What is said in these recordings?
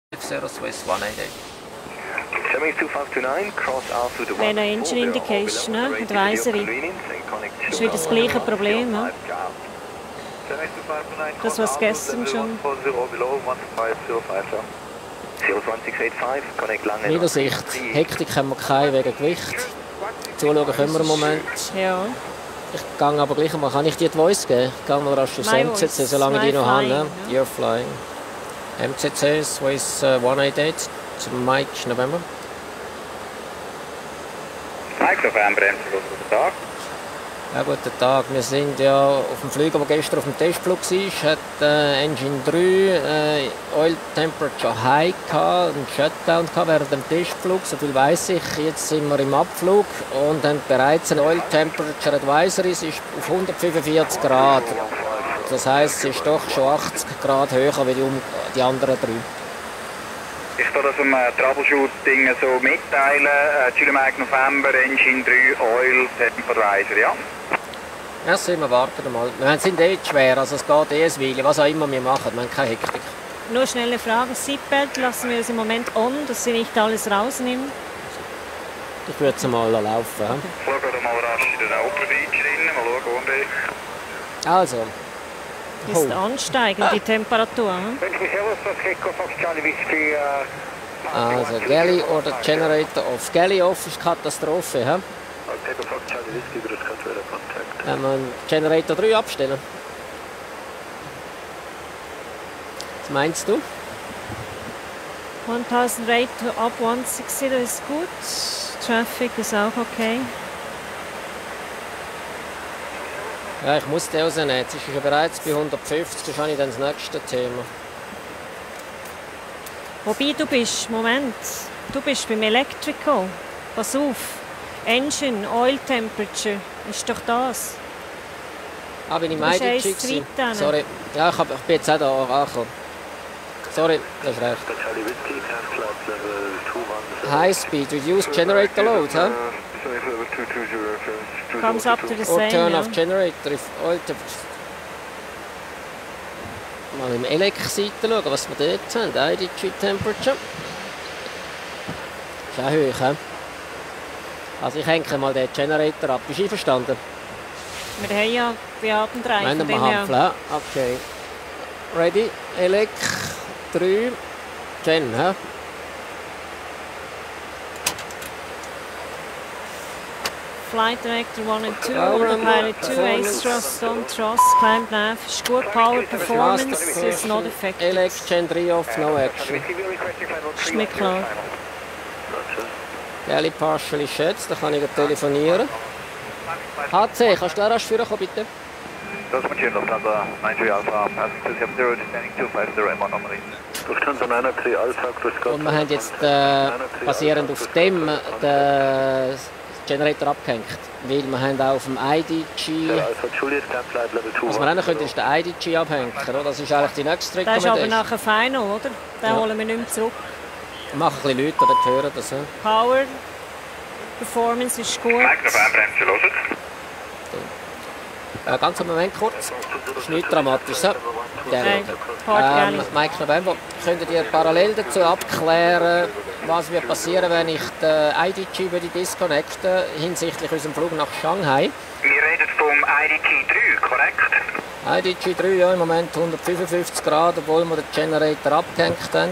0 Swiss 188. Wenn eine Engine Indication, Advisory, ist wieder das gleiche Problem. Ne? Das was gestern schon. Niedersicht. Hektik haben wir keine wegen Gewicht. Zuschauen können wir im Moment. Ja. Ich gehe aber gleich mal. Kann ich dir die Voice geben? Ich gehe mal rasch aufs MCC, solange ich die noch habe. Ne? You're flying. MCC Swiss 188 zum Mike November. Mike November, guten Tag. Ja, guten Tag. Wir sind ja auf dem Flieger, der gestern auf dem Testflug war. Hat Engine 3 Oil Temperature High gehabt, einen Shutdown gehabt während dem Testflug. So viel weiss ich. Jetzt sind wir im Abflug und haben bereits ein Oil Temperature Advisory. Es ist auf 145 Grad. Das heisst, es ist doch schon 80 Grad höher wie die anderen drei. Ich kann das im Troubleshooting so mitteilen. Chile Mike November, Engine 3, Oil, Temp Advisor, ja? Ja, wir warten mal. Wir sind eh schwer, also es geht eh ein Weile, was auch immer wir machen, wir haben keine Hektik. Nur schnelle Frage, Seatbelt lassen wir uns im Moment on, dass sie nicht alles rausnehmen? Ich würde es mal laufen. Schau mal rasch in den Open Beach rein, mal schauen, wo Also. Ist ansteigend die Temperatur. Also Galley oder Generator off. Galley off ist Katastrophe. He? Wenn wir Generator 3 abstellen. Was meinst du? 1000 Rate up 160, das ist gut. Traffic ist auch okay. Ja, ich muss den rausnehmen. Jetzt ist er bereits bei 150, das habe ich dann das nächste Thema. Wobei du bist, Moment, du bist beim Electrical. Pass auf, Engine, Oil Temperature, ist doch das. Ah, bin ich Du bist IDG eins gewesen? zu weit. Sorry. Ja, ich bin jetzt auch da angekommen. Sorry, das ist recht. High Speed, Reduce Generator Load, hä? Comes up to the Or same, turn ja. off generator if oil temperature. Mal im Elec-Seite schauen, was wir dort haben. IDG Temperature. Ist auch hoch, he? Also ich hänge mal den Generator ab. Bist du einverstanden? Wir haben ja Beaten 3 Wenn von wir dem her. Hampel, okay. Ready, Elec 3, Gen, hä? Flight Director 1 and 2, Autopilot 2, Ace Thrust, on Thrust, Climb Nav, ist gut, Power Performance is not affected. Elec Gen 3 off, no action. Ist mir klar. Galley partially schätzt, da kann ich telefonieren. HC, kannst du da rasch führen, bitte? Das ist München, Lufthansa 93 Alpha, Passengers have 0, descending 250 M1 normally. Lufthansa 93 Alpha, grüß Gott. Und wir haben jetzt basierend auf dem den Generator abgehängt. Weil wir haben auch auf dem IDG... Alpha Juliet, Camp Level 2. Was wir auch noch können, ist den IDG abhängen. Oder? Das ist eigentlich die nächste Der ist aber Recommendation. nachher Final, oder? Den Ja. holen wir nicht mehr zurück. Wir machen ein bisschen Leute, die hören das. Power Performance ist gut. Mike November, MC loset. Ganz einen Moment kurz. Das ist nichts Dramatisches. Ja. Hey, Port Galley. Mike November, könntet ihr parallel dazu abklären, was wird passieren, wenn ich den IDG würde disconnecten hinsichtlich unserem Flug nach Shanghai? Wir reden vom IDG 3, korrekt? IDG 3, ja, im Moment 155 Grad, obwohl wir den Generator abgehängt haben.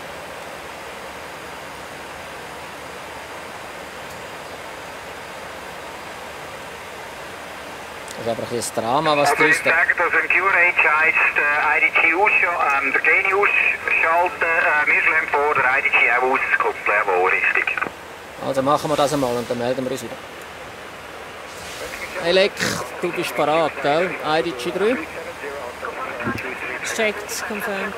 Das ist aber ein bisschen ein Drama, was Also du ich uns da... sage, dass im QRH heisst, IDG der Geni ausschalten, wir schlagen vor, der IDG auch auszukoppeln, jawohl, richtig. Also machen wir das einmal und dann melden wir uns wieder. Elec, du bist parat, gell? IDG 3? Checked, confirmed.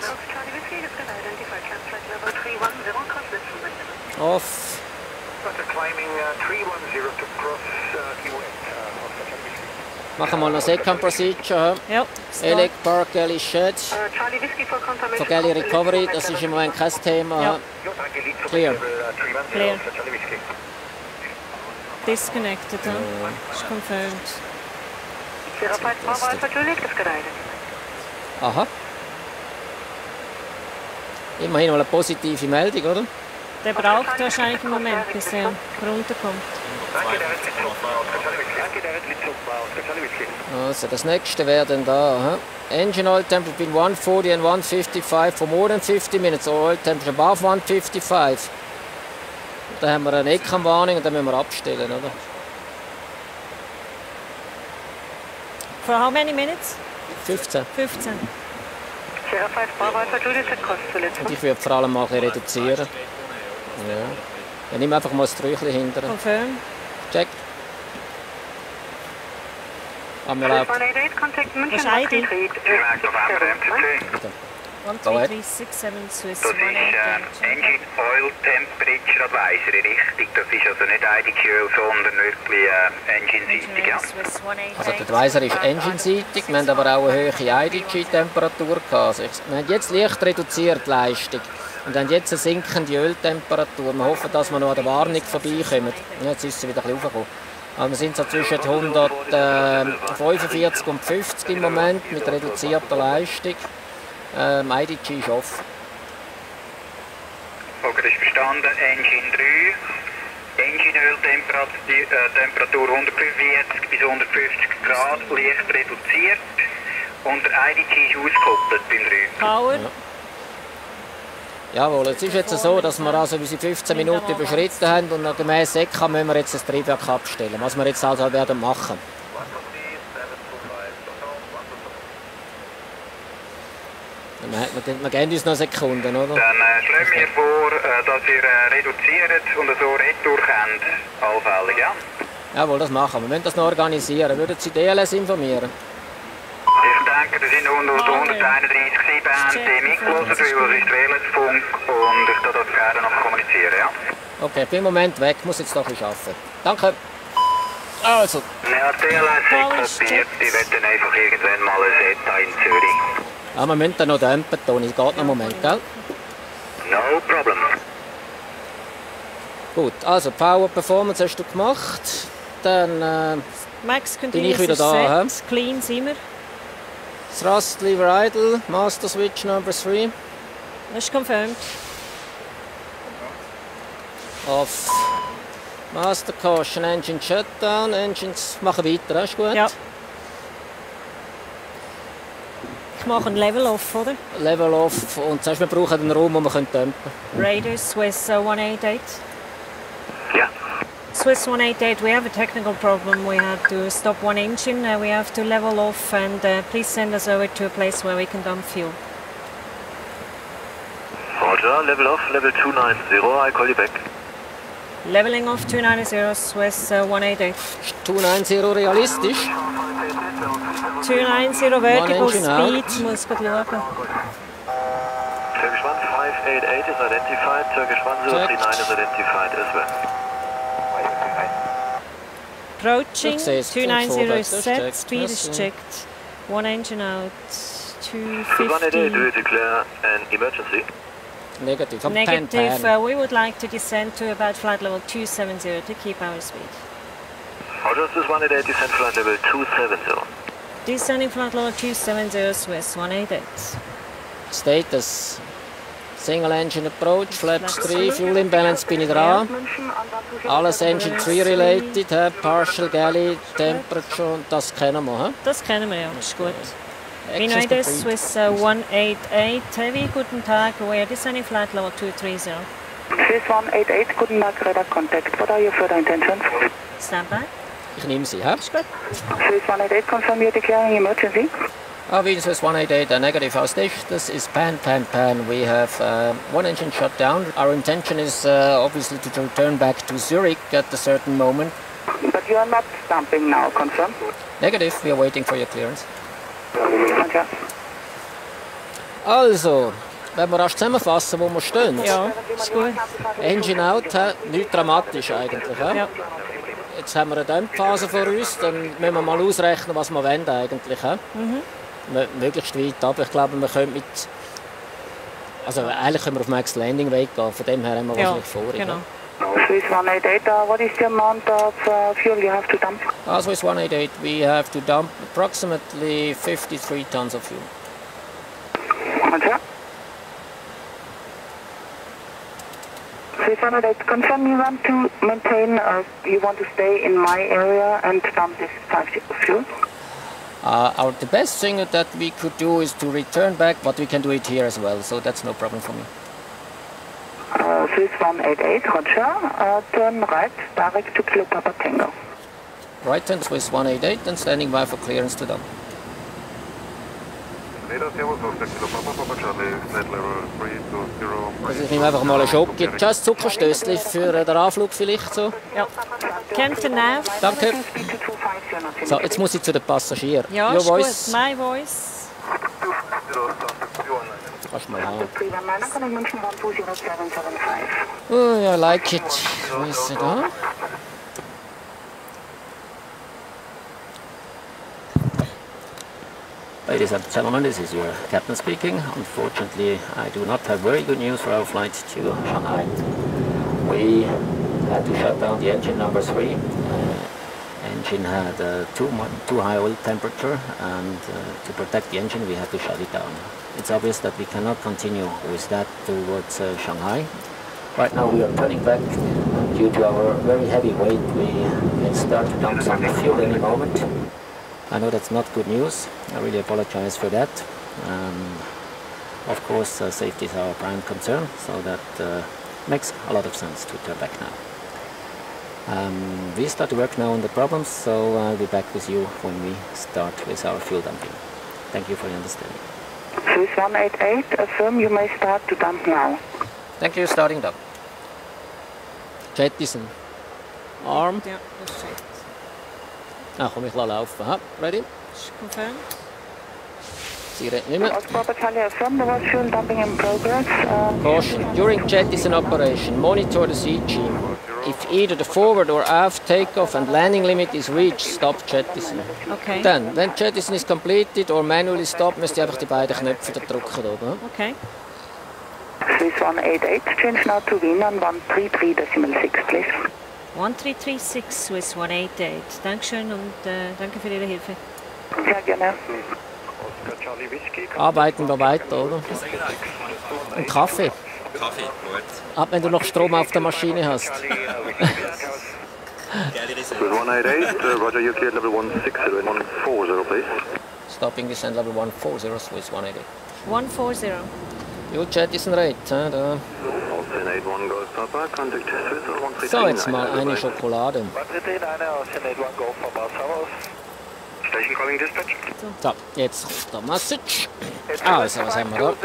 Off. Machen wir noch Second Procedure. Ja, Elec Park Galley Shed. Von Galley Recovery, das ist im Moment kein Thema. Ja. Clear. Clear. Disconnected, huh? Ist confirmed. Aha. Immerhin mal eine positive Meldung, oder? Der braucht wahrscheinlich einen Moment, bis er runterkommt. Also das nächste wäre dann da. Engine oil temperature between 140 and 155 for more than 50 minutes. Oil temperature above 155. Dann haben wir eine Eckenwarnung und dann müssen wir abstellen, oder? For how many minutes? 15. 15. Und ich würde vor allem mal ein bisschen reduzieren. Ja. Dann nimm einfach mal das Träuchchen hinterher. Confirm. Check. Wir laufen. Was ist ID? Direct November MTC. 13367 Swiss Das ist 188. Engine Oil Temperature Advisory, richtig? Das ist also nicht IDQL, sondern wirklich Engine-seitig, ja. Swiss 188. Also der Advisor ist engine-seitig, wir haben aber auch eine hohe IDG-Temperatur gehabt. Also wir haben jetzt leicht reduziert die Leistung und haben jetzt eine sinkende Öltemperatur. Wir hoffen, dass wir noch an der Warnung vorbeikommen. Ja, jetzt ist sie wieder ein bisschen hochgekommen. Also wir sind so zwischen 145 und 50 im Moment mit reduzierter Leistung. IDG ist off. Okay, das ist verstanden. Engine 3. Engine-Öltemperatur 145 bis 150 Grad, leicht reduziert. Und der IDG ist ausgekoppelt beim 3. Power. Ja. Jawohl, es ist jetzt so, dass wir also unsere 15 Minuten überschritten haben und gemäß ECA müssen wir jetzt das Triebwerk abstellen, was wir jetzt also werden machen. Wir geben uns noch Sekunden, oder? Dann schlagen wir vor, dass ihr reduziert und so retour könnt, allfällig, ja? Jawohl, das machen wir. Wir müssen das noch organisieren. Würden Sie DLS informieren? Ich denke, das sind 131 Band mitgelassen, weil es ist WLS-Funk und ich würde das gerne noch kommunizieren, ja? Okay, ich bin im Moment weg, muss jetzt doch ein bisschen arbeiten. Danke. Also, Ja, DLS ist kopiert, ich werde dann einfach irgendwann mal ein Set in Zürich. ja, wir müssen dann noch dämpfen, Toni. Es geht noch einen Moment, gell? No problem. Gut, also Power Performance hast du gemacht. Dann Max bin Continuous ich wieder ist da. set. Clean sind wir. Thrust Lever Idle, Master Switch Number 3. Das ist confirmed. Auf Master Caution, Engine Shutdown. Engines machen weiter, ist gut? Ja. Ich mache ein Level off, oder? Level off. Und zuerst, wir brauchen einen Raum, wo wir dämpfen können. Radar Swiss 188. Ja. Swiss 188, we have a technical problem. We had to stop one engine. We have to level off and please send us over to a place where we can dump fuel. Roger, level off, level 290, I call you back. Leveling off 290 Swiss 188. Ist 290 realistisch? 290 vertical engine out. speed, muss ich schauen. Turkish 1588 is identified, Turkish 1039 is identified as well. Approaching, Ich sehe es, 290 is das ist set, checked. speed is Das, checked. One engine out, 188, do 250. you declare an emergency? Negativ. Am Negative, Pan. we would like to descend to about flight level 270 to keep our speed. Roger, this is 188, descent flight level 270. Descending flight level 270 Swiss 188. Status. Single Engine Approach, Flaps 3, Fuel Imbalance bin ich dran. Alles Engine 3 related, Partial Galley, Temperature und das kennen wir. He? Das kennen wir ja, ist gut. Access United complete. Swiss 188 Heavy, guten Tag, we are descending flight level 230. Swiss 188, guten Tag, Radar Contact. What are your further intentions? Stand by. Ich nehme sie. He? Ist gut. Swiss 188, confirm you're declaring emergency. Wind Swiss 188, negative our status is pan. We have one engine shut down. Our intention is obviously to return back to Zurich at a certain moment. But you are not dumping now, confirm? Negative, we are waiting for your clearance. Roger. Also, wenn wir rasch zusammenfassen, wo wir stehen. Ja, ist gut. Engine out, nicht dramatisch eigentlich. He? Ja. Jetzt haben wir eine Dämpfphase vor uns, dann müssen wir mal ausrechnen, was wir wollen eigentlich. He? Möglichst weit ab. Ich glaube, wir können mit... Also eigentlich können wir auf Max Landing Weg gehen, von dem her haben wir Ja, wahrscheinlich vor. genau. Swiss 188, what is the amount of fuel you have to dump? Swiss 188, we have to dump approximately 53 tons of fuel. Roger. Swiss 108, confirm you want to maintain, you want to stay in my area and dump this 50 fuel? The best thing that we could do is to return back, but we can do it here as well, so that's no problem for me. Swiss 188, roger. Turn right, direct to Kilo Papa Tango. Right turn Swiss 188 and standing by for clearance to dump. Also ich nehme einfach mal einen Schock. Gibt es ein Zuckerstößchen für den Anflug vielleicht so? Ja. Captain Nav. Danke. So, jetzt muss ich zu den Passagieren. Ja, Your ist voice. gut. My voice. Kannst du mal haben. Oh, I like it. Wo ist sie da? Ladies and gentlemen, this is your captain speaking. Unfortunately, I do not have very good news for our flight to Shanghai. We had to shut down the engine number 3. Engine had too high oil temperature, and to protect the engine we had to shut it down. It's obvious that we cannot continue with that towards Shanghai. Right now we are turning back due to our very heavy weight. We can start to dump some fuel any moment. I know that's not good news. I really apologize for that. Of course, safety is our prime concern, so that makes a lot of sense to turn back now. We start to work now on the problems, so I'll be back with you when we start with our fuel dumping. Thank you for your understanding. Swiss 188, affirm you may start to dump now. Thank you, starting dump. Jettison. Arm. Ja, perfekt. Ah, komm, ich lasse laufen. Ha, ready? Ist confirmed. Sie redet nicht mehr. Oscar Charlie, affirm there was fuel dumping in progress. Caution. During jettison operation, monitor the CG. If either the forward or aft takeoff and landing limit is reached, stop jettison. Okay. Dann, when jettison is completed or manually stopped, müsst ihr einfach die beiden Knöpfe da drücken oben. Okay. Swiss 188, change now to Wiener 133.6, please. 1336 Swiss 188. Dankeschön und danke für Ihre Hilfe. Sehr gerne. Arbeiten wir weiter, oder? Und Kaffee. Kaffee, gut. Ab wenn du noch Strom auf der Maschine hast. Swiss 188, roger, you cleared level 160 and 140, please. Stopping descent level 140, Swiss 188. 140. Your jettison rate, da. So, jetzt mal eine Schokolade. Station calling dispatch. So, jetzt der Message. Also, was haben wir da?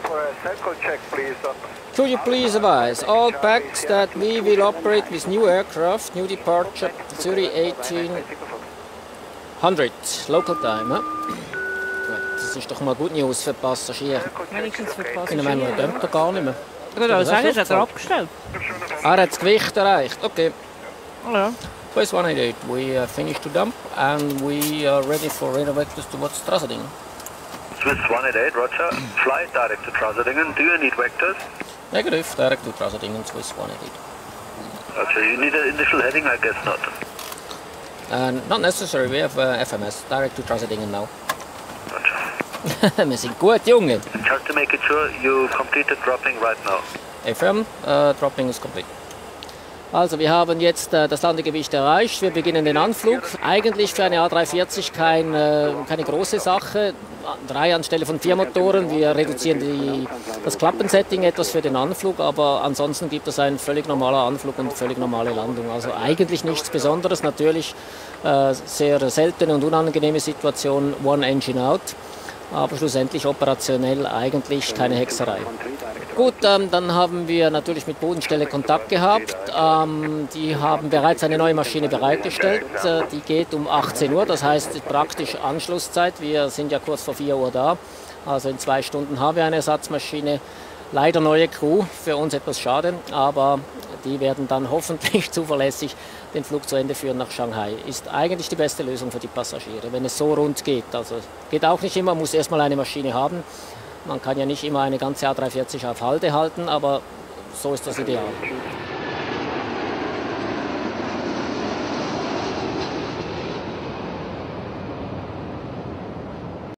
Could you please advise all packs that we will operate with new aircraft, new departure, Zurich 1800, local time. Gut, das ist doch mal gut News für Passagiere. Wenigstens für Ich meine, Passagiere. man dämmt doch gar nicht mehr. Ich würde sagen, es hat er abgestellt. Er hat das Gewicht erreicht, okay. Ja. Swiss 188, we finished to dump and we are ready for radar vectors towards Trasadingen. Swiss 188, roger. Fly direct to Trasadingen. Do you need vectors? Negative, direct to Trasadingen, Swiss 188. Okay, you need an initial heading? I guess not. Not necessary, we have FMS, direct to Trasadingen now. Roger. Wir sind gut, Junge. Just to make it sure, you completed dropping right now. FM, dropping is complete. Also wir haben jetzt das Landegewicht erreicht, wir beginnen den Anflug. Eigentlich für eine A340 keine große Sache, 3 anstelle von 4 Motoren. Wir reduzieren das Klappensetting etwas für den Anflug, aber ansonsten gibt es einen völlig normaler Anflug und völlig normale Landung. Also eigentlich nichts Besonderes, natürlich sehr seltene und unangenehme Situation, one engine out. Aber schlussendlich operationell eigentlich keine Hexerei. Gut, dann haben wir natürlich mit Bodenstelle Kontakt gehabt. Die haben bereits eine neue Maschine bereitgestellt. Die geht um 18 Uhr, das heißt praktisch Anschlusszeit. Wir sind ja kurz vor 4 Uhr da. Also in 2 Stunden haben wir eine Ersatzmaschine. Leider neue Crew, für uns etwas schade, aber die werden dann hoffentlich zuverlässig den Flug zu Ende führen nach Shanghai. Ist eigentlich die beste Lösung für die Passagiere, wenn es so rund geht. Also geht auch nicht immer, man muss erstmal eine Maschine haben. Man kann ja nicht immer eine ganze A340 auf Halde halten, aber so ist das ideal.